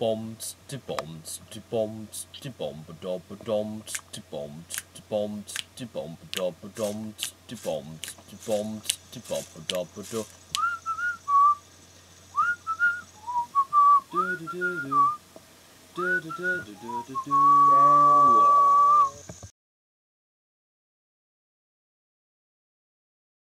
bombs, die bombs, die bombs, die bombe dobbe doms, die bombs, die bombs, die bombe dobbe doms, die bombs, die bombs, die bombe dobbe do. Du du du du. Du du du du du du.